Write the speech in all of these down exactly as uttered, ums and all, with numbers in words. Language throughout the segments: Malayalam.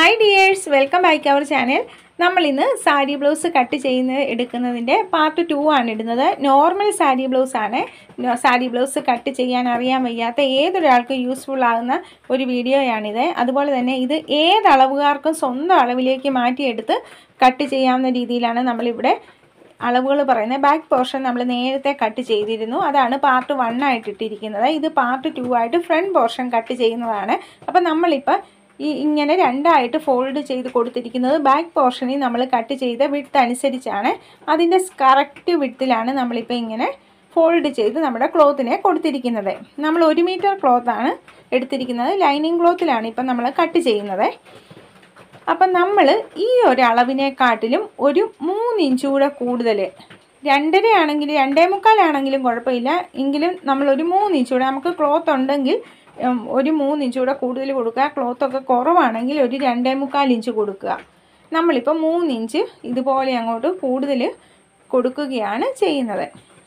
Hi dears, welcome back our channel. നമ്മൾ ഇന്ന് സാരി ബ്ലൗസ് കട്ട് ചെയ്യുന്ന എടുക്കുന്നതിൻ്റെ പാർട്ട് ടു ആണ് ഇടുന്നത്. നോർമൽ സാരി ബ്ലൗസ് ആണ്. സാരി ബ്ലൗസ് കട്ട് ചെയ്യാൻ അറിയാൻ വയ്യാത്ത ഏതൊരാൾക്കും യൂസ്ഫുൾ ആകുന്ന ഒരു വീഡിയോയാണിത്. അതുപോലെ തന്നെ ഇത് ഏത് അളവുകാർക്കും സ്വന്തം അളവിലേക്ക് മാറ്റിയെടുത്ത് കട്ട് ചെയ്യാവുന്ന രീതിയിലാണ് നമ്മളിവിടെ അളവുകൾ പറയുന്നത്. ബാക്ക് പോർഷൻ നമ്മൾ നേരത്തെ കട്ട് ചെയ്തിരുന്നു, അതാണ് പാർട്ട് വൺ ആയിട്ട് ഇട്ടിരിക്കുന്നത്. ഇത് പാർട്ട് ടു ആയിട്ട് ഫ്രണ്ട് പോർഷൻ കട്ട് ചെയ്യുന്നതാണ്. അപ്പം നമ്മളിപ്പോൾ ഈ ഇങ്ങനെ രണ്ടായിട്ട് ഫോൾഡ് ചെയ്ത് കൊടുത്തിരിക്കുന്നത് ബാക്ക് പോർഷനിൽ നമ്മൾ കട്ട് ചെയ്ത വിഡ്ത്ത് അനുസരിച്ചാണ്. അതിൻ്റെ കറക്റ്റ് വിഡ്ത്തിലാണ് നമ്മളിപ്പോൾ ഇങ്ങനെ ഫോൾഡ് ചെയ്ത് നമ്മുടെ ക്ലോത്തിനെ കൊടുത്തിരിക്കുന്നത്. നമ്മൾ ഒരു മീറ്റർ ക്ലോത്താണ് എടുത്തിരിക്കുന്നത്. ലൈനിങ് ക്ലോത്തിലാണ് ഇപ്പം നമ്മൾ കട്ട് ചെയ്യുന്നത്. അപ്പം നമ്മൾ ഈ ഒരു അളവിനെക്കാട്ടിലും ഒരു മൂന്ന് ഇഞ്ച് കൂടെ കൂടുതൽ, രണ്ടര ആണെങ്കിലും രണ്ടേ മുക്കാലാണെങ്കിലും കുഴപ്പമില്ല, എങ്കിലും നമ്മളൊരു മൂന്ന് ഇഞ്ച് കൂടെ, നമുക്ക് ക്ലോത്ത് ഉണ്ടെങ്കിൽ ഒരു മൂന്ന് ഇഞ്ച് കൂടെ കൂടുതൽ കൊടുക്കുക. ക്ലോത്തൊക്കെ കുറവാണെങ്കിൽ ഒരു രണ്ടേ മുക്കാൽ ഇഞ്ച് കൊടുക്കുക. നമ്മളിപ്പോൾ മൂന്ന് ഇഞ്ച് ഇതുപോലെ അങ്ങോട്ട് കൂടുതൽ കൊടുക്കുകയാണ് ചെയ്യുന്നത്.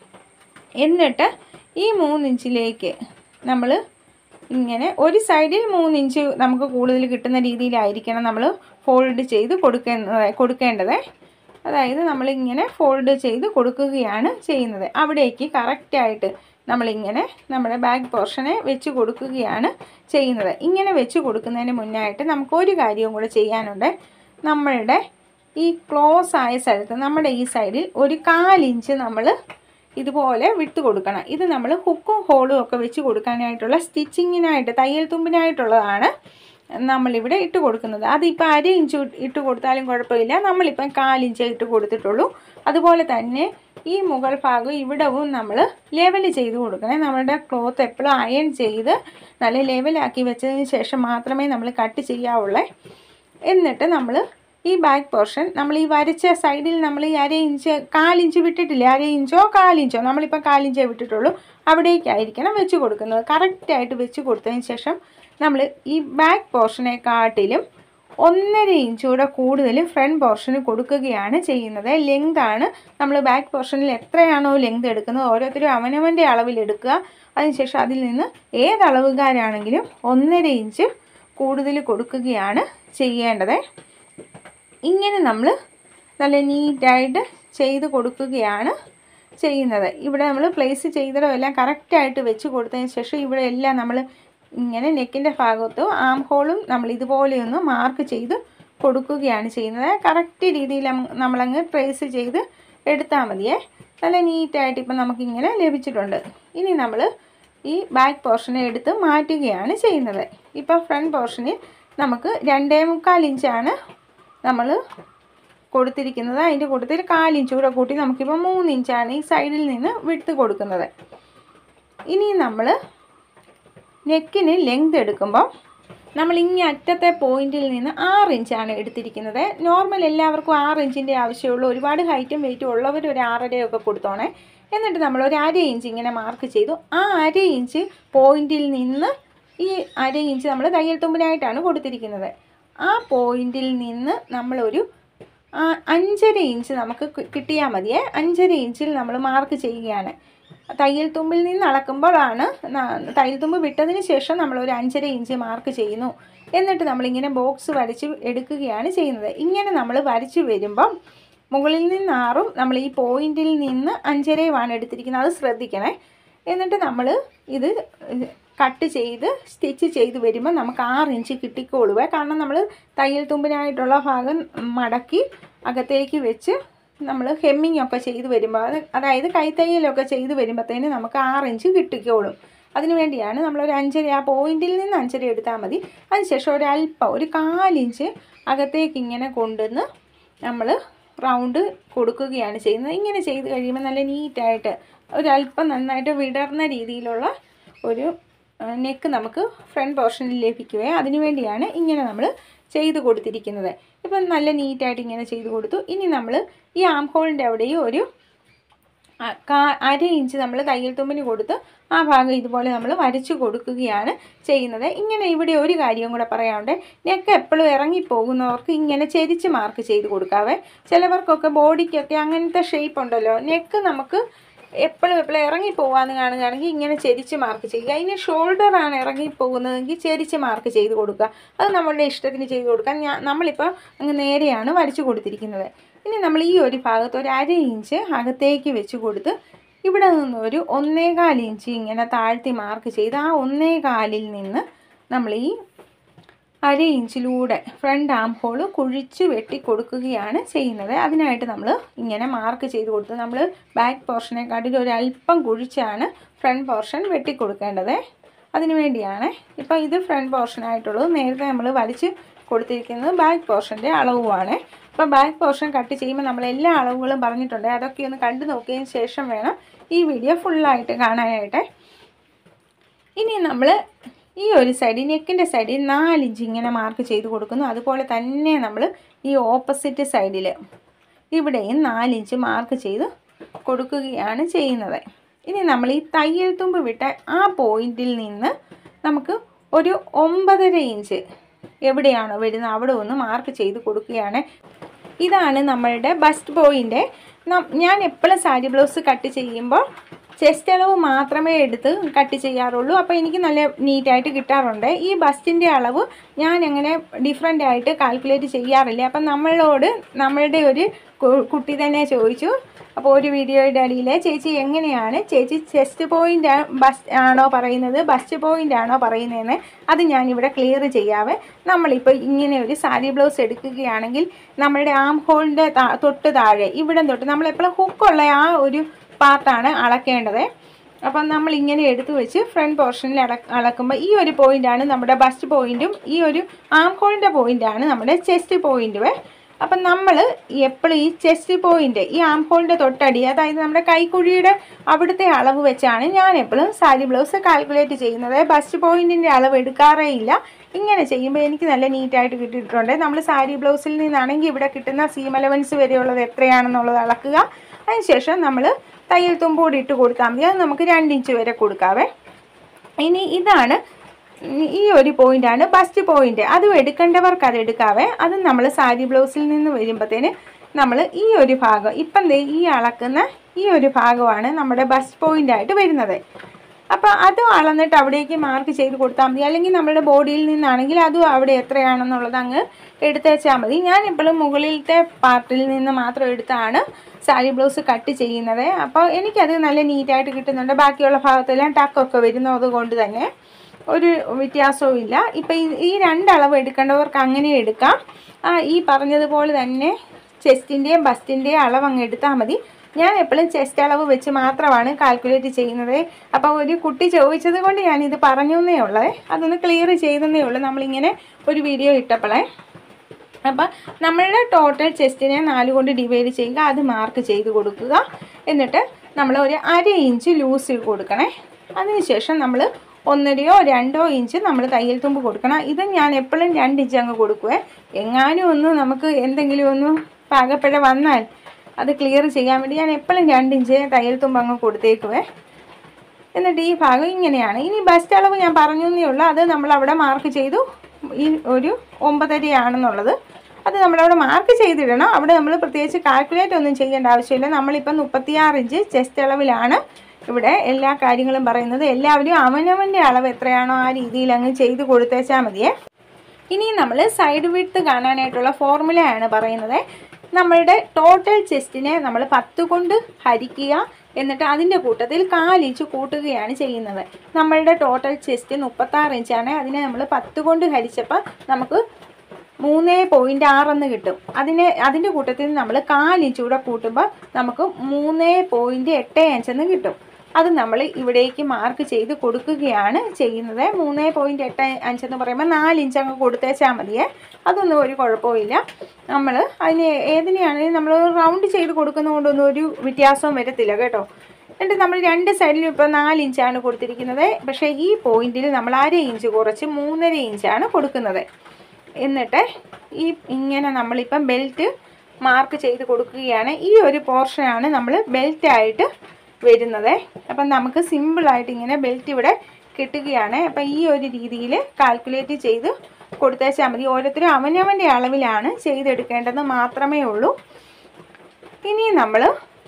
എന്നിട്ട് ഈ മൂന്ന് ഇഞ്ചിലേക്ക് നമ്മൾ ഇങ്ങനെ ഒരു സൈഡിൽ മൂന്ന് ഇഞ്ച് നമുക്ക് കൂടുതൽ കിട്ടുന്ന രീതിയിലായിരിക്കണം നമ്മൾ ഫോൾഡ് ചെയ്ത് കൊടുക്കുന്ന കൊടുക്കേണ്ടത്. അതായത് നമ്മളിങ്ങനെ ഫോൾഡ് ചെയ്ത് കൊടുക്കുകയാണ് ചെയ്യുന്നത്. അവിടേക്ക് കറക്റ്റായിട്ട് നമ്മളിങ്ങനെ നമ്മുടെ ബാക്ക് പോർഷനെ വെച്ച് കൊടുക്കുകയാണ് ചെയ്യുന്നത്. ഇങ്ങനെ വെച്ച് കൊടുക്കുന്നതിന് മുന്നായിട്ട് നമുക്കൊരു കാര്യവും കൂടെ ചെയ്യാനുണ്ട്. നമ്മളുടെ ഈ ക്ലോസ് ആയ സ്ഥലത്ത് നമ്മുടെ ഈ സൈഡിൽ ഒരു കാലിഞ്ച് നമ്മൾ ഇതുപോലെ വിട്ട് കൊടുക്കണം. ഇത് നമ്മൾ ഹുക്കും ഹോളും ഒക്കെ വെച്ച് കൊടുക്കാനായിട്ടുള്ള സ്റ്റിച്ചിങ്ങിനായിട്ട്, തയ്യൽ തുമ്പിനായിട്ടുള്ളതാണ് നമ്മളിവിടെ ഇട്ട് കൊടുക്കുന്നത്. അതിപ്പോൾ അര ഇഞ്ച് ഇട്ട് കൊടുത്താലും കുഴപ്പമില്ല, നമ്മളിപ്പം കാലിഞ്ച് ഇട്ട് കൊടുത്തിട്ടുള്ളൂ. അതുപോലെ തന്നെ ഈ മുകൾ ഭാഗം ഇവിടവും നമ്മൾ ലെവൽ ചെയ്ത് കൊടുക്കണേ. നമ്മുടെ ക്ലോത്ത് എപ്പോഴും അയൺ ചെയ്ത് നല്ല ലെവലാക്കി വെച്ചതിന് ശേഷം മാത്രമേ നമ്മൾ കട്ട് ചെയ്യാവുള്ളൂ. എന്നിട്ട് നമ്മൾ ഈ ബാക്ക് പോർഷൻ നമ്മൾ ഈ വരച്ച സൈഡിൽ നമ്മൾ ഈ അര ഇഞ്ച് കാലിഞ്ച് വിട്ടിട്ടില്ലേ, അര ഇഞ്ചോ കാലിഞ്ചോ, നമ്മളിപ്പോൾ കാലിഞ്ചേ വിട്ടിട്ടുള്ളൂ, അവിടേക്കായിരിക്കണം വെച്ച് കൊടുക്കുന്നത്. കറക്റ്റായിട്ട് വെച്ച് കൊടുത്തതിന് ശേഷം നമ്മൾ ഈ ബാക്ക് പോർഷനെക്കാട്ടിലും ഒന്നര ഇഞ്ച് കൂടെ കൂടുതൽ ഫ്രണ്ട് പോർഷന് കൊടുക്കുകയാണ് ചെയ്യുന്നത്. ലെങ്താണ് നമ്മൾ ബാക്ക് പോർഷനിൽ എത്രയാണോ ലെങ്ത് എടുക്കുന്നത് ഓരോരുത്തരും അവനവൻ്റെ അളവിലെടുക്കുക. അതിനുശേഷം അതിൽ നിന്ന് ഏതളവുകാരാണെങ്കിലും ഒന്നര ഇഞ്ച് കൂടുതൽ കൊടുക്കുകയാണ് ചെയ്യേണ്ടത്. ഇങ്ങനെ നമ്മൾ നല്ല നീറ്റായിട്ട് ചെയ്ത് കൊടുക്കുകയാണ് ചെയ്യുന്നത്. ഇവിടെ നമ്മൾ പ്ലേസ് ചെയ്തതെല്ലാം കറക്റ്റായിട്ട് വെച്ച് കൊടുത്തതിന് ശേഷം ഇവിടെ എല്ലാം നമ്മൾ ഇങ്ങനെ നെക്കിൻ്റെ ഭാഗത്തും ആം ഹോളും നമ്മൾ ഇതുപോലെയൊന്ന് മാർക്ക് ചെയ്ത് കൊടുക്കുകയാണ് ചെയ്യുന്നത്. കറക്റ്റ് രീതിയിൽ നമ്മളങ്ങ് ട്രേസ് ചെയ്ത് എടുത്താൽ മതിയേ. നല്ല നീറ്റായിട്ട് ഇപ്പം നമുക്കിങ്ങനെ ലഭിച്ചിട്ടുണ്ട്. ഇനി നമ്മൾ ഈ ബാക്ക് പോർഷനെ എടുത്ത് മാറ്റുകയാണ് ചെയ്യുന്നത്. ഇപ്പം ഫ്രണ്ട് പോർഷനിൽ നമുക്ക് രണ്ടേ മുക്കാൽ ഇഞ്ചാണ് നമ്മൾ കൊടുത്തിരിക്കുന്നത്. അതിൻ്റെ കൂട്ടത്തിൽ കാലിഞ്ച് കൂടെ കൂട്ടി നമുക്കിപ്പോൾ മൂന്ന് ഇഞ്ചാണ് ഈ സൈഡിൽ നിന്ന് വിട്ട് കൊടുക്കുന്നത്. ഇനി നമ്മൾ നെക്കിന് ലെങ്ത് എടുക്കുമ്പോൾ നമ്മൾ ഇങ്ങേ അറ്റത്തെ പോയിന്റിൽ നിന്ന് ആറ് ഇഞ്ചാണ് എടുത്തിരിക്കുന്നത്. നോർമൽ എല്ലാവർക്കും ആറ് ഇഞ്ചിൻ്റെ ആവശ്യമുള്ളൂ. ഒരുപാട് ഹൈറ്റും വെയിറ്റും ഉള്ളവർ ഒരു ആറരയൊക്കെ കൊടുത്തോണേ. എന്നിട്ട് നമ്മൾ ഒരു അര ഇഞ്ച് ഇങ്ങനെ മാർക്ക് ചെയ്തു. ആ അര ഇഞ്ച് പോയിന്റിൽ നിന്ന് ഈ അര ഇഞ്ച് നമ്മൾ തയ്യൽ തുമ്പിനായിട്ടാണ് കൊടുത്തിരിക്കുന്നത്. ആ പോയിന്റിൽ നിന്ന് നമ്മളൊരു അഞ്ചര ഇഞ്ച് നമുക്ക് കിട്ടിയാൽ മതിയേ. അഞ്ചര ഇഞ്ചിൽ നമ്മൾ മാർക്ക് ചെയ്യുകയാണ്. തയ്യൽ തുമ്പിൽ നിന്ന് അളക്കുമ്പോഴാണ്, തയ്യൽ തുമ്പ് വിട്ടതിന് ശേഷം നമ്മളൊരു അഞ്ചര ഇഞ്ച് മാർക്ക് ചെയ്യുന്നു. എന്നിട്ട് നമ്മളിങ്ങനെ ബോക്സ് വരച്ച് എടുക്കുകയാണ് ചെയ്യുന്നത്. ഇങ്ങനെ നമ്മൾ വരച്ച് വരുമ്പം മുകളിൽ നിന്ന് ആറും നമ്മൾ ഈ പോയിന്റിൽ നിന്ന് അഞ്ചരയുമാണ് എടുത്തിരിക്കുന്നത്, അത് ശ്രദ്ധിക്കണേ. എന്നിട്ട് നമ്മൾ ഇത് കട്ട് ചെയ്ത് സ്റ്റിച്ച് ചെയ്ത് വരുമ്പോൾ നമുക്ക് ആറ് ഇഞ്ച് കിട്ടിക്കോളുവേ. കാരണം നമ്മൾ തയ്യൽ തുമ്പിനായിട്ടുള്ള ഭാഗം മടക്കി അകത്തേക്ക് വെച്ച് നമ്മൾ ഹെമ്മിങ് ഒക്കെ ചെയ്ത് വരുമ്പോൾ, അത് അതായത് കൈത്തയ്യലൊക്കെ ചെയ്ത് വരുമ്പോഴത്തേന് നമുക്ക് ആറ് ഇഞ്ച് കിട്ടിക്കോളും. അതിന് വേണ്ടിയാണ് നമ്മളൊരു അഞ്ചര, ആ പോയിന്റിൽ നിന്ന് അഞ്ചര എടുത്താൽ മതി. അതിനുശേഷം ഒരു അല്പം ഒരു കാലിഞ്ച് അകത്തേക്ക് ഇങ്ങനെ കൊണ്ടുവന്ന് നമ്മൾ റൗണ്ട് കൊടുക്കുകയാണ് ചെയ്യുന്നത്. ഇങ്ങനെ ചെയ്ത് കഴിയുമ്പോൾ നല്ല നീറ്റായിട്ട് ഒരല്പം നന്നായിട്ട് വിടർന്ന രീതിയിലുള്ള ഒരു നെക്ക് നമുക്ക് ഫ്രണ്ട് പോർഷനിൽ ലഭിക്കുകയെ. അതിനു വേണ്ടിയാണ് ഇങ്ങനെ നമ്മൾ ചെയ്ത് കൊടുത്തിരിക്കുന്നത്. ഇപ്പം നല്ല നീറ്റായിട്ട് ഇങ്ങനെ ചെയ്ത് കൊടുത്തു. ഇനി നമ്മൾ ഈ ആം ഹോളിൻ്റെ അവിടെയും ഒരു അര ഇഞ്ച് നമ്മൾ തയ്യൽ തുമ്പിന് കൊടുത്ത് ആ ഭാഗം ഇതുപോലെ നമ്മൾ വരച്ച് കൊടുക്കുകയാണ് ചെയ്യുന്നത്. ഇങ്ങനെ ഇവിടെ ഒരു കാര്യം കൂടെ പറയാനുണ്ട്. നെക്ക് എപ്പോഴും ഇറങ്ങിപ്പോകുന്നവർക്ക് ഇങ്ങനെ ചെരിച്ച് മാർക്ക് ചെയ്ത് കൊടുക്കാവേ. ചിലവർക്കൊക്കെ ബോഡിക്കൊക്കെ അങ്ങനത്തെ ഷേപ്പ് ഉണ്ടല്ലോ, നെക്ക് നമുക്ക് എപ്പോഴും എപ്പോഴും ഇറങ്ങിപ്പോകാമെന്ന് കാണുകയാണെങ്കിൽ ഇങ്ങനെ ചെരിച്ച് മാർക്ക് ചെയ്യുക. ഇനി ഷോൾഡറാണ് ഇറങ്ങിപ്പോകുന്നതെങ്കിൽ ചെരിച്ച് മാർക്ക് ചെയ്ത് കൊടുക്കുക. അത് നമ്മളുടെ ഇഷ്ടത്തിന് ചെയ്ത് കൊടുക്കാം. ഞാൻ നമ്മളിപ്പോൾ അങ്ങ് നേരെയാണ് വരച്ചു കൊടുത്തിരിക്കുന്നത്. ഇനി നമ്മൾ ഈ ഒരു ഭാഗത്ത് ഒരു അര ഇഞ്ച് അകത്തേക്ക് വെച്ച് കൊടുത്ത് ഇവിടെ നിന്നൊരു ഒന്നേകാൽ ഇഞ്ച് ഇങ്ങനെ താഴ്ത്തി മാർക്ക് ചെയ്ത് ആ ഒന്നേകാലിൽ നിന്ന് നമ്മൾ ഈ അര ഇഞ്ചിലൂടെ ഫ്രണ്ട് ആം ഹോൾ കുഴിച്ച് വെട്ടി കൊടുക്കുകയാണ് ചെയ്യുന്നത്. അതിനായിട്ട് നമ്മൾ ഇങ്ങനെ മാർക്ക് ചെയ്ത് കൊടുത്ത് നമ്മൾ ബാക്ക് പോർഷനെക്കാട്ടിൽ ഒരല്പം കുഴിച്ചാണ് ഫ്രണ്ട് പോർഷൻ വെട്ടി കൊടുക്കേണ്ടത്. അതിനു വേണ്ടിയാണ് ഇപ്പോൾ ഇത് ഫ്രണ്ട് പോർഷനായിട്ടുള്ളത്. നേരത്തെ നമ്മൾ വരച്ച് കൊടുത്തിരിക്കുന്നത് ബാക്ക് പോർഷൻ്റെ അളവുമാണ്. അപ്പോൾ ബാക്ക് പോർഷൻ കട്ട് ചെയ്യുമ്പോൾ നമ്മൾ എല്ലാ അളവുകളും പറഞ്ഞിട്ടുണ്ട്. അതൊക്കെ ഒന്ന് കണ്ടു നോക്കിയതിന് ശേഷം വേണം ഈ വീഡിയോ ഫുള്ളായിട്ട് കാണാനായിട്ട്. ഇനി നമ്മൾ ഈ ഒരു സൈഡിൽ നെക്കിൻ്റെ സൈഡിൽ നാലിഞ്ച് ഇങ്ങനെ മാർക്ക് ചെയ്ത് കൊടുക്കുന്നു. അതുപോലെ തന്നെ നമ്മൾ ഈ ഓപ്പോസിറ്റ് സൈഡിൽ ഇവിടെയും നാലിഞ്ച് മാർക്ക് ചെയ്ത് കൊടുക്കുകയാണ് ചെയ്യുന്നത്. ഇനി നമ്മൾ ഈ തയ്യൽ തുമ്പ് വിട്ട ആ പോയിന്റിൽ നിന്ന് നമുക്ക് ഒരു ഒമ്പതര ഇഞ്ച് എവിടെയാണോ വരുന്നത് അവിടെ ഒന്ന് മാർക്ക് ചെയ്ത് കൊടുക്കുകയാണ്. ഇതാണ് നമ്മളുടെ ബസ്റ്റ് പോയിൻ്റ്. ഞാൻ എപ്പോഴും സാരി ബ്ലൗസ് കട്ട് ചെയ്യുമ്പോൾ ചെസ്റ്റ് അളവ് മാത്രമേ എടുത്ത് കട്ട് ചെയ്യാറുള്ളൂ. അപ്പോൾ എനിക്ക് നല്ല നീറ്റായിട്ട് കിട്ടാറുണ്ട്. ഈ ബസ്റ്റിൻ്റെ അളവ് ഞാൻ അങ്ങനെ ഡിഫറെൻ്റ് ആയിട്ട് കാൽക്കുലേറ്റ് ചെയ്യാറില്ല. അപ്പം നമ്മളോട് നമ്മളുടെ ഒരു കുട്ടി തന്നെ ചോദിച്ചു, അപ്പോൾ ഒരു വീഡിയോയുടെ അടിയിൽ ചേച്ചി എങ്ങനെയാണ് ചേച്ചി ചെസ്റ്റ് പോയിൻ്റ് ബസ് ആണോ പറയുന്നത് ബസ്റ്റ് പോയിൻ്റ് ആണോ പറയുന്നതെന്ന് അത് ഞാനിവിടെ ക്ലിയർ ചെയ്യാവേ. നമ്മളിപ്പോൾ ഇങ്ങനെ ഒരു സാരി ബ്ലൗസ് എടുക്കുകയാണെങ്കിൽ നമ്മളുടെ ആം ഹോളിൻ്റെ തൊട്ട് താഴെ ഇവിടെ തൊട്ട് നമ്മളെപ്പോഴും ഹുക്കുള്ള ആ ഒരു പാർട്ടാണ് അളക്കേണ്ടത്. അപ്പം നമ്മളിങ്ങനെ എടുത്തു വെച്ച് ഫ്രണ്ട് പോർഷനിൽ അള അളക്കുമ്പോൾ ഈ ഒരു പോയിൻ്റാണ് നമ്മുടെ ബസ്റ്റ് പോയിൻറ്റും ഈ ഒരു ആം ഹോളിൻ്റെ പോയിൻ്റാണ് നമ്മുടെ ചെസ്റ്റ് പോയിൻറ്റും. അപ്പം നമ്മൾ എപ്പോഴും ഈ ചെസ്റ്റ് പോയിൻ്റ് ഈ ആം ഹോളിൻ്റെ തൊട്ടടി അതായത് നമ്മുടെ കൈക്കുഴിയുടെ അവിടുത്തെ അളവ് വെച്ചാണ് ഞാൻ എപ്പോഴും സാരി ബ്ലൗസ് കാൽക്കുലേറ്റ് ചെയ്യുന്നത്. ബസ്റ്റ് പോയിൻറ്റിൻ്റെ അളവ് എടുക്കാറേ ഇല്ല. ഇങ്ങനെ ചെയ്യുമ്പോൾ എനിക്ക് നല്ല നീറ്റായിട്ട് കിട്ടിയിട്ടുണ്ട്. നമ്മൾ സാരി ബ്ലൗസിൽ നിന്നാണെങ്കിൽ ഇവിടെ കിട്ടുന്ന സീം അലവൻസ് വരെയുള്ളത് എത്രയാണെന്നുള്ളത് അളക്കുക. അതിനുശേഷം നമ്മൾ തയ്യൽ തുമ്പ് കൂടി ഇട്ട് കൊടുത്താൽ മതി. അത് നമുക്ക് രണ്ടിഞ്ച് വരെ കൊടുക്കാവേ. ഇനി ഇതാണ് ഈ ഒരു പോയിൻ്റാണ് ബസ്റ്റ് പോയിൻ്റ്. അതും എടുക്കേണ്ടവർക്ക് അത് എടുക്കാവേ. അത് നമ്മൾ സാരി ബ്ലൗസിൽ നിന്ന് വരുമ്പോഴത്തേന് നമ്മൾ ഈ ഒരു ഭാഗം ഇപ്പം ഈ അളക്കുന്ന ഈ ഒരു ഭാഗമാണ് നമ്മുടെ ബസ്റ്റ് പോയിൻ്റായിട്ട് വരുന്നത്. അപ്പോൾ അതും അളന്നിട്ട് അവിടേക്ക് മാർക്ക് ചെയ്ത് കൊടുത്താൽ മതി. അല്ലെങ്കിൽ നമ്മുടെ ബോഡിയിൽ നിന്നാണെങ്കിൽ അതും അവിടെ എത്രയാണെന്നുള്ളത് അങ്ങ് എടുത്തേച്ചാൽ മതി. ഞാൻ ഇപ്പോഴും മുകളിലത്തെ പാർട്ടിൽ നിന്ന് മാത്രം എടുത്താണ് സാരി ബ്ലൗസ് കട്ട് ചെയ്യുന്നത്. അപ്പോൾ എനിക്കത് നല്ല നീറ്റായിട്ട് കിട്ടുന്നുണ്ട്. ബാക്കിയുള്ള ഭാഗത്തെല്ലാം ടക്കൊക്കെ വരുന്നത് കൊണ്ട് തന്നെ ഒരു വ്യത്യാസവും ഇല്ല. ഇപ്പം ഈ രണ്ടളവ് എടുക്കേണ്ടവർക്ക് അങ്ങനെ എടുക്കാം. ഈ പറഞ്ഞതുപോലെ തന്നെ ചെസ്റ്റിൻ്റെയും ബസ്റ്റിൻ്റെയും അളവ് അങ്ങ് എടുത്താൽ മതി. ഞാൻ എപ്പോഴും ചെസ്റ്റ് അളവ് വെച്ച് മാത്രമാണ് കാൽക്കുലേറ്റ് ചെയ്യുന്നത്. അപ്പോൾ ഒരു കുട്ടി ചോദിച്ചത് കൊണ്ട് ഞാനിത് പറഞ്ഞു എന്നേ ഉള്ളേ. അതൊന്ന് ക്ലിയർ ചെയ്തെന്നേ ഉള്ളൂ നമ്മളിങ്ങനെ ഒരു വീഡിയോ ഇട്ടപ്പോഴേ. അപ്പം നമ്മളുടെ ടോട്ടൽ ചെസ്റ്റിനെ നാല് കൊണ്ട് ഡിവൈഡ് ചെയ്യുക, അത് മാർക്ക് ചെയ്ത് കൊടുക്കുക. എന്നിട്ട് നമ്മൾ ഒരു അര ഇഞ്ച് ലൂസ് കൊടുക്കണേ. അതിനുശേഷം നമ്മൾ ഒന്നരയോ രണ്ടോ ഇഞ്ച് നമ്മൾ തയ്യൽ തുമ്പ് കൊടുക്കണം. ഇത് ഞാൻ എപ്പോഴും രണ്ട് ഇഞ്ച് അങ്ങ് കൊടുക്കുവേ. എങ്ങാനും ഒന്ന് നമുക്ക് എന്തെങ്കിലും ഒന്ന് പാകപ്പിഴ വന്നാൽ അത് ക്ലിയർ ചെയ്യാൻ വേണ്ടി ഞാൻ എപ്പോഴും രണ്ട് ഇഞ്ച് തയ്യൽ തുമ്പ് അങ്ങ് കൊടുത്തേക്കുവേ. എന്നിട്ട് ഈ ഭാഗം ഇങ്ങനെയാണ്. ഇനി ബസ്റ്റ് അളവ് ഞാൻ പറഞ്ഞു എന്നേ ഉള്ളൂ. അത് നമ്മളവിടെ മാർക്ക് ചെയ്തു. ഈ ഒരു ഒമ്പതരയാണെന്നുള്ളത് അത് നമ്മളവിടെ മാർക്ക് ചെയ്തിടണം. അവിടെ നമ്മൾ പ്രത്യേകിച്ച് കാൽക്കുലേറ്റ് ഒന്നും ചെയ്യേണ്ട ആവശ്യമില്ല. നമ്മളിപ്പം മുപ്പത്തിയാറ് ഇഞ്ച് ചെസ്റ്റ് അളവിലാണ് ഇവിടെ എല്ലാ കാര്യങ്ങളും പറയുന്നത്. എല്ലാവരും അവനവൻ്റെ അളവ് എത്രയാണോ ആ രീതിയിൽ അങ്ങ് ചെയ്ത് കൊടുത്തേച്ചാൽ മതിയേ. ഇനി നമ്മൾ സൈഡ് വിഡ്ത്ത് കാണാനായിട്ടുള്ള ഫോർമുലയാണ് പറയുന്നത്. നമ്മളുടെ ടോട്ടൽ ചെസ്റ്റിനെ നമ്മൾ പത്ത് കൊണ്ട് ഹരിക്കുക. എന്നിട്ട് അതിൻ്റെ കൂട്ടത്തിൽ കാലിഞ്ച് കൂട്ടുകയാണ് ചെയ്യുന്നത്. നമ്മളുടെ ടോട്ടൽ ചെസ്റ്റ് മുപ്പത്താറ് ഇഞ്ചാണ്. അതിനെ നമ്മൾ പത്ത് കൊണ്ട് ഹരിച്ചപ്പോൾ നമുക്ക് മൂന്ന് പോയിൻറ്റ് ആറെന്ന് കിട്ടും. അതിനെ അതിൻ്റെ കൂട്ടത്തിൽ നമ്മൾ കാലിഞ്ച് കൂടെ കൂട്ടുമ്പോൾ നമുക്ക് മൂന്ന് പോയിൻറ്റ് എട്ട് അഞ്ചെന്ന് കിട്ടും. അത് നമ്മൾ ഇവിടേക്ക് മാർക്ക് ചെയ്ത് കൊടുക്കുകയാണ് ചെയ്യുന്നത്. മൂന്ന് പോയിൻറ്റ് എട്ട് അഞ്ചെന്ന് പറയുമ്പോൾ നാലിഞ്ച് അങ്ങ് കൊടുത്തേച്ചാൽ മതിയേ. അതൊന്നും ഒരു കുഴപ്പമില്ല. നമ്മൾ അതിന് ഏതിനെയാണെങ്കിലും നമ്മൾ റൗണ്ട് ചെയ്ത് കൊടുക്കുന്നതുകൊണ്ടൊന്നും ഒരു വ്യത്യാസവും വരത്തില്ല കേട്ടോ. എന്നിട്ട് നമ്മൾ രണ്ട് സൈഡിലും ഇപ്പോൾ നാലിഞ്ചാണ് കൊടുത്തിരിക്കുന്നത്. പക്ഷേ ഈ പോയിൻറ്റിൽ നമ്മൾ അര ഇഞ്ച് കുറച്ച് മൂന്നര ഇഞ്ചാണ് കൊടുക്കുന്നത്. എന്നിട്ട് ഈ ഇങ്ങനെ നമ്മളിപ്പം ബെൽറ്റ് മാർക്ക് ചെയ്ത് കൊടുക്കുകയാണ്. ഈ ഒരു പോർഷനാണ് നമ്മൾ ബെൽറ്റായിട്ട് വരുന്നത്. അപ്പം നമുക്ക് സിമ്പിളായിട്ട് ഇങ്ങനെ ബെൽറ്റ് ഇവിടെ കിട്ടുകയാണ്. അപ്പം ഈ ഒരു രീതിയിൽ കാൽക്കുലേറ്റ് ചെയ്ത് കൊടുത്തേച്ചാൽ മതി. ഓരോരുത്തരും അവനവൻ്റെ അളവിലാണ് ചെയ്തെടുക്കേണ്ടത് മാത്രമേ ഉള്ളൂ. ഇനി നമ്മൾ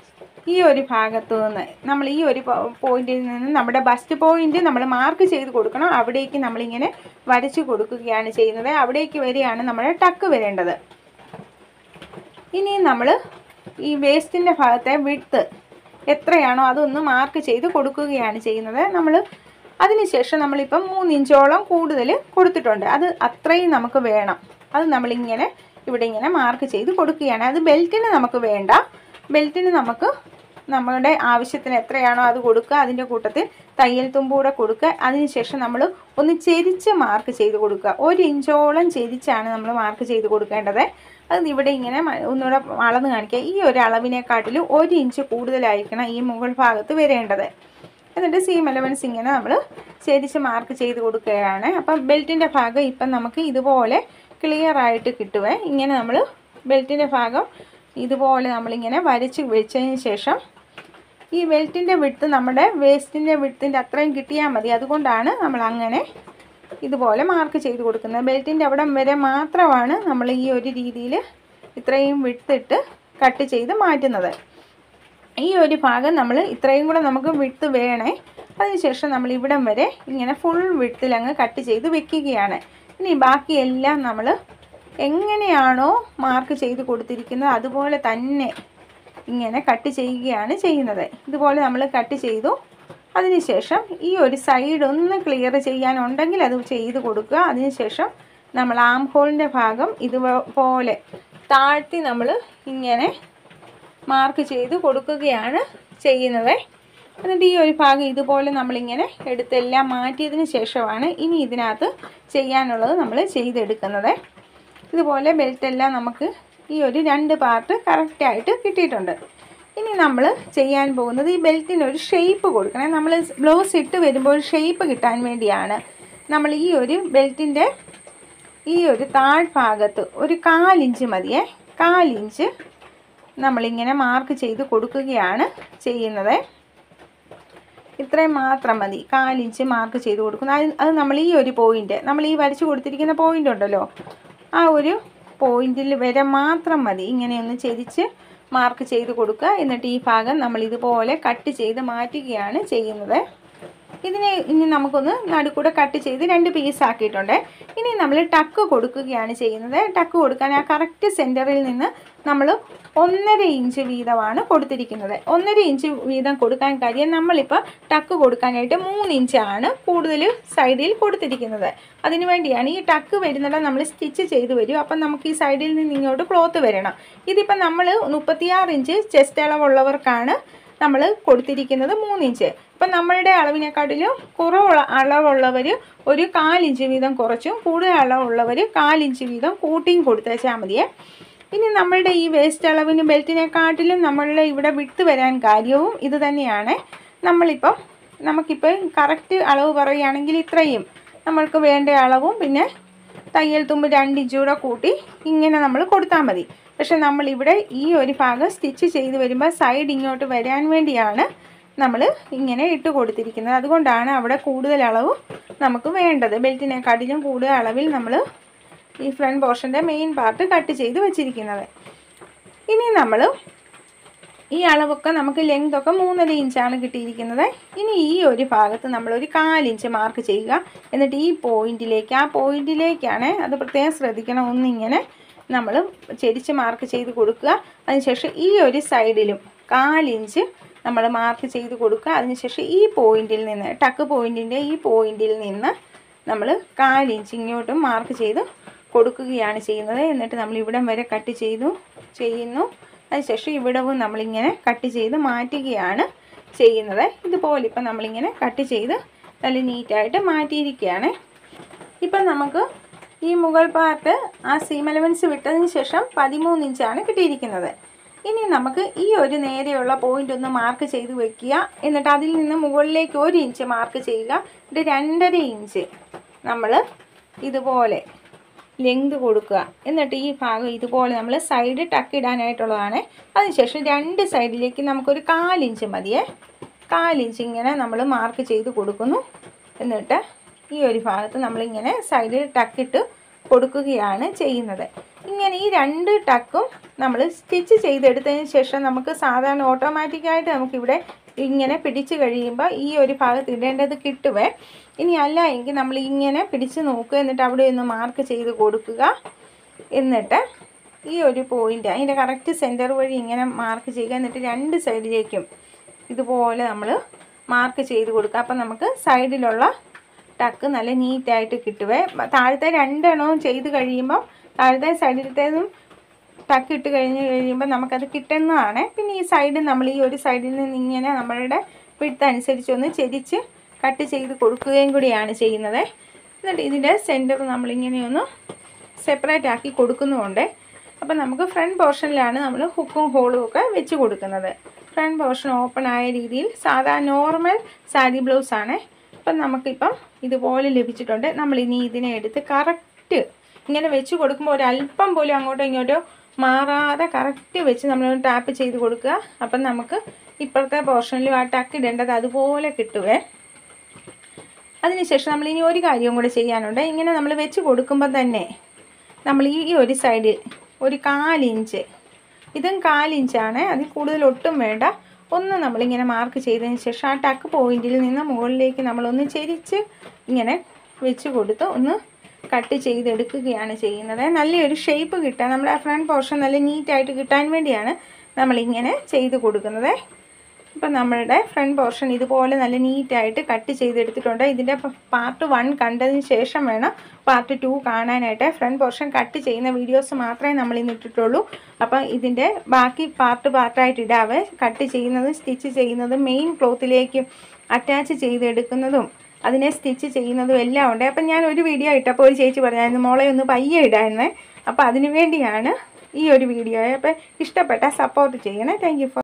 ഈ ഒരു ഭാഗത്തു നിന്ന് നമ്മൾ ഈ ഒരു പോയിന്റിൽ നിന്ന് നമ്മുടെ ബസ്റ്റ് പോയിന്റ് നമ്മൾ മാർക്ക് ചെയ്ത് കൊടുക്കണം. അവിടേക്ക് നമ്മളിങ്ങനെ വരച്ചു കൊടുക്കുകയാണ് ചെയ്യുന്നത്. അവിടേക്ക് വരെയാണ് നമ്മുടെ ടക്ക് വരേണ്ടത്. ഇനി നമ്മൾ ഈ വേസ്റ്റിൻ്റെ ഭാഗത്തെ വിഡ്ത്ത് എത്രയാണോ അതൊന്ന് മാർക്ക് ചെയ്ത് കൊടുക്കുകയാണ് ചെയ്യുന്നത്. നമ്മൾ അതിനുശേഷം നമ്മളിപ്പം മൂന്ന് ഇഞ്ചോളം കൂടുതൽ കൊടുത്തിട്ടുണ്ട്. അത് അത്രയും നമുക്ക് വേണം. അത് നമ്മളിങ്ങനെ ഇവിടെ ഇങ്ങനെ മാർക്ക് ചെയ്ത് കൊടുക്കുകയാണ്. അത് ബെൽറ്റിന് നമുക്ക് വേണ്ട. ബെൽറ്റിന് നമുക്ക് നമ്മുടെ ആവശ്യത്തിന് എത്രയാണോ അത് കൊടുക്കുക. അതിൻ്റെ കൂട്ടത്തിൽ തയ്യൽ തുമ്പൂടെ കൊടുക്കുക. അതിനുശേഷം നമ്മൾ ഒന്ന് ചെരിച്ച് മാർക്ക് ചെയ്ത് കൊടുക്കുക. ഒരു ഇഞ്ചോളം ചെരിച്ചാണ് നമ്മൾ മാർക്ക് ചെയ്ത് കൊടുക്കേണ്ടത്. അത് ഇവിടെ ഇങ്ങനെ ഒന്നുകൂടെ അളന്ന് കാണിക്കുക. ഈ ഒരു അളവിനെക്കാട്ടിലും ഒരു ഇഞ്ച് കൂടുതലായിരിക്കണം ഈ മുകൾ ഭാഗത്ത് വരേണ്ടത്. എന്നിട്ട് സീം അലവൻസ് ഇങ്ങനെ നമ്മൾ ചെരിച്ച് മാർക്ക് ചെയ്ത് കൊടുക്കുകയാണ്. അപ്പം ബെൽറ്റിൻ്റെ ഭാഗം ഇപ്പം നമുക്ക് ഇതുപോലെ ക്ലിയർ ആയിട്ട് കിട്ടുവേ. ഇങ്ങനെ നമ്മൾ ബെൽറ്റിൻ്റെ ഭാഗം ഇതുപോലെ നമ്മളിങ്ങനെ വരച്ച് വെച്ചതിന് ശേഷം ഈ ബെൽറ്റിൻ്റെ വിഡ്ത്ത് നമ്മുടെ വേസ്റ്റിൻ്റെ വിഡ്ത്തിൻ്റെ അത്രയും കിട്ടിയാൽ മതി. അതുകൊണ്ടാണ് നമ്മൾ അങ്ങനെ ഇതുപോലെ മാർക്ക് ചെയ്ത് കൊടുക്കുന്നത്. ബെൽറ്റിൻ്റെ അവിടം വരെ മാത്രമാണ് നമ്മൾ ഈ ഒരു രീതിയിൽ ഇത്രയും വിഡ്ത്തിട്ട് കട്ട് ചെയ്ത് മാറ്റുന്നത്. ഈ ഒരു ഭാഗം നമ്മൾ ഇത്രയും കൂടെ നമുക്ക് വിഡ്ത്ത് വേണേ. അതിനുശേഷം നമ്മൾ ഇവിടം വരെ ഇങ്ങനെ ഫുൾ വിഡ്ത്തിൽ അങ്ങ് കട്ട് ചെയ്ത് വെക്കുകയാണ്. ഇനി ബാക്കിയെല്ലാം നമ്മൾ എങ്ങനെയാണോ മാർക്ക് ചെയ്ത് കൊടുത്തിരിക്കുന്നത് അതുപോലെ തന്നെ ഇങ്ങനെ കട്ട് ചെയ്യുകയാണ് ചെയ്യുന്നത്. ഇതുപോലെ നമ്മൾ കട്ട് ചെയ്തു. അതിനുശേഷം ഈ ഒരു സൈഡ് ഒന്ന് ക്ലിയർ ചെയ്യാനുണ്ടെങ്കിൽ അത് ചെയ്ത് കൊടുക്കുക. അതിനുശേഷം നമ്മൾ ആം ഹോളിൻ്റെ ഭാഗം ഇതുപോലെ താഴ്ത്തി നമ്മൾ ഇങ്ങനെ മാർക്ക് ചെയ്ത് കൊടുക്കുകയാണ് ചെയ്യുന്നത്. എന്നിട്ട് ഈ ഒരു ഭാഗം ഇതുപോലെ നമ്മളിങ്ങനെ എടുത്തെല്ലാം മാറ്റിയതിന് ശേഷമാണ് ഇനി ഇതിനകത്ത് ചെയ്യാനുള്ളത് നമ്മൾ ചെയ്തെടുക്കുന്നത്. ഇതുപോലെ ബെൽറ്റെല്ലാം നമുക്ക് ഈ ഒരു രണ്ട് പാർട്ട് കറക്റ്റായിട്ട് കിട്ടിയിട്ടുണ്ട്. ഇനി നമ്മൾ ചെയ്യാൻ പോകുന്നത് ഈ ബെൽറ്റിനൊരു ഷേപ്പ് കൊടുക്കണം. നമ്മൾ ബ്ലൗസ് ഇട്ട് വരുമ്പോൾ ഷേപ്പ് കിട്ടാൻ വേണ്ടിയാണ് നമ്മൾ ഈ ഒരു ബെൽറ്റിൻ്റെ ഈ ഒരു താഴ്ഭാഗത്ത് ഒരു കാലിഞ്ച് മതിയേ. കാലിഞ്ച് നമ്മളിങ്ങനെ മാർക്ക് ചെയ്ത് കൊടുക്കുകയാണ് ചെയ്യുന്നത്. ഇത്രയും മാത്രം മതി. കാലിഞ്ച് മാർക്ക് ചെയ്ത് കൊടുക്കുന്നത്. അത് അത് നമ്മൾ ഈ ഒരു പോയിൻ്റ് നമ്മൾ ഈ വരച്ച് കൊടുത്തിരിക്കുന്ന പോയിൻ്റ് ഉണ്ടല്ലോ, ആ ഒരു പോയിന്റിൽ വരെ മാത്രം മതി. ഇങ്ങനെയൊന്ന് ചെരിച്ച് മാർക്ക് ചെയ്ത് കൊടുക്കുക. എന്നിട്ട് ഈ ഭാഗം നമ്മൾ ഇതുപോലെ കട്ട് ചെയ്ത് മാറ്റുകയാണ് ചെയ്യുന്നത്. ഇതിനെ ഇനി നമുക്കൊന്ന് നടുക്കൂടെ കട്ട് ചെയ്ത് രണ്ട് പീസ് ആക്കിയിട്ടുണ്ട്. ഇനി നമ്മൾ ടക്ക് കൊടുക്കുകയാണ് ചെയ്യുന്നത്. ടക്ക് കൊടുക്കാൻ ആ കറക്റ്റ് സെൻറ്ററിൽ നിന്ന് നമ്മൾ ഒന്നര ഇഞ്ച് വീതമാണ് കൊടുത്തിരിക്കുന്നത്. ഒന്നര ഇഞ്ച് വീതം കൊടുക്കാൻ കാര്യം നമ്മളിപ്പോൾ ടക്ക് കൊടുക്കാനായിട്ട് മൂന്ന് ഇഞ്ചാണ് കൂടുതൽ സൈഡിൽ കൊടുത്തിരിക്കുന്നത്. അതിനു വേണ്ടിയാണ് ഈ ടക്ക് വരുന്നിടം നമ്മൾ സ്റ്റിച്ച് ചെയ്ത് വരും. അപ്പം നമുക്ക് ഈ സൈഡിൽ നിന്ന് ഇങ്ങോട്ട് ക്ലോത്ത് വരണം. ഇതിപ്പം നമ്മൾ മുപ്പത്തിയാറ് ഇഞ്ച് ചെസ്റ്റ് അളവുള്ളവർക്കാണ് നമ്മൾ കൊടുത്തിരിക്കുന്നത് മൂന്ന് ഇഞ്ച്. ഇപ്പം നമ്മളുടെ അളവിനെക്കാട്ടിലും കുറവുള്ള അളവുള്ളവർ ഒരു കാലിഞ്ച് വീതം കുറച്ചും കൂടുതൽ അളവുള്ളവർ കാലിഞ്ച് വീതം കൂട്ടിയും കൊടുത്തേച്ചാൽ മതിയേ. ഇനി നമ്മളുടെ ഈ വേസ്റ്റ് അളവിന് ബെൽറ്റിനെക്കാട്ടിലും നമ്മളുടെ ഇവിടെ വിട്ട് വരാൻ കാര്യവും ഇത് തന്നെയാണ്. നമ്മളിപ്പം നമുക്കിപ്പോൾ കറക്റ്റ് അളവ് പറയുകയാണെങ്കിൽ ഇത്രയും നമ്മൾക്ക് വേണ്ട അളവും പിന്നെ തയ്യൽ തുമ്പ് രണ്ട് ഇഞ്ച് കൂടെ കൂട്ടി ഇങ്ങനെ നമ്മൾ കൊടുത്താൽ മതി. പക്ഷെ നമ്മളിവിടെ ഈ ഒരു ഭാഗം സ്റ്റിച്ച് ചെയ്ത് വരുമ്പോൾ സൈഡ് ഇങ്ങോട്ട് വരാൻ വേണ്ടിയാണ് നമ്മൾ ഇങ്ങനെ ഇട്ട് കൊടുത്തിരിക്കുന്നത്. അതുകൊണ്ടാണ് അവിടെ കൂടുതൽ അളവ് നമുക്ക് വേണ്ടത്. ബെൽറ്റിനെക്കാട്ടിലും കൂടുതൽ അളവിൽ നമ്മൾ ഈ ഫ്രണ്ട് പോർഷൻ്റെ മെയിൻ പാർട്ട് കട്ട് ചെയ്ത് വെച്ചിരിക്കുന്നത്. ഇനി നമ്മൾ ഈ അളവൊക്കെ നമുക്ക് ലെങ്തൊക്കെ മൂന്നര ഇഞ്ചാണ് കിട്ടിയിരിക്കുന്നത്. ഇനി ഈ ഒരു ഭാഗത്ത് നമ്മളൊരു കാലിഞ്ച് മാർക്ക് ചെയ്യുക. എന്നിട്ട് ഈ പോയിന്റിലേക്ക് ആ പോയിന്റിലേക്കാണ് അത് പ്രത്യേകം ശ്രദ്ധിക്കണം. ഒന്നിങ്ങനെ നമ്മൾ ചെരിച്ച് മാർക്ക് ചെയ്ത് കൊടുക്കുക. അതിനുശേഷം ഈ ഒരു സൈഡിലും കാലിഞ്ച് നമ്മൾ മാർക്ക് ചെയ്ത് കൊടുക്കുക. അതിനുശേഷം ഈ പോയിന്റിൽ നിന്ന് ടക്ക് പോയിന്റിൻ്റെ ഈ പോയിന്റിൽ നിന്ന് നമ്മൾ കാലിഞ്ച് ഇങ്ങോട്ടും മാർക്ക് ചെയ്ത് കൊടുക്കുകയാണ് ചെയ്യുന്നത്. എന്നിട്ട് നമ്മൾ ഇവിടം വരെ കട്ട് ചെയ്തു ചെയ്യുന്നു. അതിനുശേഷം ഇവിടവും നമ്മളിങ്ങനെ കട്ട് ചെയ്ത് മാറ്റുകയാണ് ചെയ്യുന്നത്. ഇതുപോലെ ഇപ്പം നമ്മളിങ്ങനെ കട്ട് ചെയ്ത് നല്ല നീറ്റായിട്ട് മാറ്റിയിരിക്കുകയാണ്. ഇപ്പം നമുക്ക് ഈ മുകൾ പാർട്ട് ആ സീം അലവൻസ് വിട്ടതിന് ശേഷം പതിമൂന്ന് ഇഞ്ചാണ് കിട്ടിയിരിക്കുന്നത്. ഇനി നമുക്ക് ഈ ഒരു നേരെയുള്ള പോയിന്റ് ഒന്ന് മാർക്ക് ചെയ്ത് വെക്കുക. എന്നിട്ട് അതിൽ നിന്ന് മുകളിലേക്ക് ഒരു ഇഞ്ച് മാർക്ക് ചെയ്യുക. എന്നിട്ട് രണ്ടര ഇഞ്ച് നമ്മൾ ഇതുപോലെ ലെങ്ത് കൊടുക്കുക. എന്നിട്ട് ഈ ഭാഗം ഇതുപോലെ നമ്മൾ സൈഡ് ടക്ക് ഇടാനായിട്ടുള്ളതാണ്. അതിനുശേഷം രണ്ട് സൈഡിലേക്ക് നമുക്കൊരു കാലിഞ്ച് മതിയേ. കാലിഞ്ച് ഇങ്ങനെ നമ്മൾ മാർക്ക് ചെയ്ത് കൊടുക്കുന്നു. എന്നിട്ട് ഈ ഒരു ഭാഗത്ത് നമ്മളിങ്ങനെ സൈഡിൽ ടക്കിട്ട് കൊടുക്കുകയാണ് ചെയ്യുന്നത്. ഇങ്ങനെ ഈ രണ്ട് ടക്കും നമ്മൾ സ്റ്റിച്ച് ചെയ്തെടുത്തതിന് ശേഷം നമുക്ക് സാധാരണ ഓട്ടോമാറ്റിക്കായിട്ട് നമുക്കിവിടെ ഇങ്ങനെ പിടിച്ച് കഴിയുമ്പോൾ ഈ ഒരു ഭാഗത്ത് ഇടേണ്ടത് കിട്ടുവേ. ഇനി അല്ല എങ്കിൽ നമ്മൾ ഇങ്ങനെ പിടിച്ച് നോക്കുക, എന്നിട്ട് അവിടെ ഒന്ന് മാർക്ക് ചെയ്ത് കൊടുക്കുക. എന്നിട്ട് ഈ ഒരു പോയിൻ്റ് അതിൻ്റെ കറക്റ്റ് സെൻറ്റർ വഴി ഇങ്ങനെ മാർക്ക് ചെയ്യുക. എന്നിട്ട് രണ്ട് സൈഡിലേക്കും ഇതുപോലെ നമ്മൾ മാർക്ക് ചെയ്ത് കൊടുക്കുക. അപ്പം നമുക്ക് സൈഡിലുള്ള ടക്ക് നല്ല നീറ്റായിട്ട് കിട്ടുവേ. താഴത്തെ രണ്ടെണ്ണവും ചെയ്ത് കഴിയുമ്പോൾ താഴത്തെ സൈഡിലത്തേതും ടക്ക് ഇട്ട് കഴിഞ്ഞ് കഴിയുമ്പോൾ നമുക്കത് കിട്ടുന്നതാണ്. പിന്നെ ഈ സൈഡ് നമ്മൾ ഈ ഒരു സൈഡിൽ നിന്ന് ഇങ്ങനെ നമ്മളുടെ വിഡ്ത്ത് അനുസരിച്ചൊന്ന് ചെരിച്ച് കട്ട് ചെയ്ത് കൊടുക്കുകയും കൂടിയാണ് ചെയ്യുന്നത്. എന്നിട്ട് ഇതിൻ്റെ സെൻറ്റർ നമ്മളിങ്ങനെയൊന്ന് സെപ്പറേറ്റ് ആക്കി കൊടുക്കുന്നുമുണ്ട്. അപ്പം നമുക്ക് ഫ്രണ്ട് പോർഷനിലാണ് നമ്മൾ ഹുക്കും ഹോളും ഒക്കെ വെച്ച് കൊടുക്കുന്നത്. ഫ്രണ്ട് പോർഷൻ ഓപ്പൺ ആയ രീതിയിൽ സാധാ നോർമൽ സാരി ബ്ലൗസാണ്. അപ്പം നമുക്കിപ്പം ഇതുപോലെ ലഭിച്ചിട്ടുണ്ട്. നമ്മളിനി ഇതിനെ എടുത്ത് കറക്റ്റ് ഇങ്ങനെ വെച്ച് കൊടുക്കുമ്പോൾ ഒരല്പം പോലും അങ്ങോട്ടോ ഇങ്ങോട്ടോ മാറാതെ കറക്റ്റ് വെച്ച് നമ്മൾ ടാപ്പ് ചെയ്ത് കൊടുക്കുക. അപ്പം നമുക്ക് ഇപ്പോഴത്തെ പോർഷനിലും ആ ടക്ക് ഇടേണ്ടത് അതുപോലെ കിട്ടുവേ. അതിനുശേഷം നമ്മളിനി ഒരു കാര്യം കൂടെ ചെയ്യാനുണ്ട്. ഇങ്ങനെ നമ്മൾ വെച്ച് കൊടുക്കുമ്പോൾ തന്നെ നമ്മൾ ഈ ഒരു സൈഡിൽ ഒരു കാലിഞ്ച്, ഇതും കാലിഞ്ചാണ്, അതിൽ കൂടുതൽ ഒട്ടും വേണ്ട, ഒന്ന് നമ്മളിങ്ങനെ മാർക്ക് ചെയ്തതിന് ശേഷം ആ ടക്ക് പോയിൻറ്റിൽ നിന്ന് മുകളിലേക്ക് നമ്മളൊന്ന് ചെരിച്ച് ഇങ്ങനെ വെച്ച് കൊടുത്ത് ഒന്ന് കട്ട് ചെയ്തെടുക്കുകയാണ് ചെയ്യുന്നത്. നല്ലൊരു ഷേപ്പ് കിട്ടാൻ, നമ്മുടെ ആ ഫ്രണ്ട് പോർഷൻ നല്ല നീറ്റായിട്ട് കിട്ടാൻ വേണ്ടിയാണ് നമ്മളിങ്ങനെ ചെയ്ത് കൊടുക്കുന്നത്. ഇപ്പം നമ്മളുടെ ഫ്രണ്ട് പോർഷൻ ഇതുപോലെ നല്ല നീറ്റായിട്ട് കട്ട് ചെയ്തെടുത്തിട്ടുണ്ട്. ഇതിൻ്റെ പാർട്ട് വൺ കണ്ടതിന് ശേഷം വേണം പാർട്ട് ടു കാണാനായിട്ട്. ഫ്രണ്ട് പോർഷൻ കട്ട് ചെയ്യുന്ന വീഡിയോസ് മാത്രമേ നമ്മൾ ഇന്ന് ഇട്ടിട്ടുള്ളൂ. അപ്പം ഇതിൻ്റെ ബാക്കി പാർട്ട് പാർട്ടായിട്ട് ഇടാവേ. കട്ട് ചെയ്യുന്നതും സ്റ്റിച്ച് ചെയ്യുന്നതും മെയിൻ ക്ലോത്തിലേക്ക് അറ്റാച്ച് ചെയ്തെടുക്കുന്നതും അതിനെ സ്റ്റിച്ച് ചെയ്യുന്നതും എല്ലാം ഉണ്ട്. അപ്പം ഞാൻ ഒരു വീഡിയോ ഇട്ടപ്പോൾ ഒരു ചേച്ചി പറഞ്ഞായിരുന്നു മോളെ ഒന്ന് പയ്യെ ഇടായിരുന്നേ. അപ്പോൾ അതിനു വേണ്ടിയാണ് ഈ ഒരു വീഡിയോ. അപ്പോൾ ഇഷ്ടപ്പെട്ടാൽ സപ്പോർട്ട് ചെയ്യണേ. Thank you for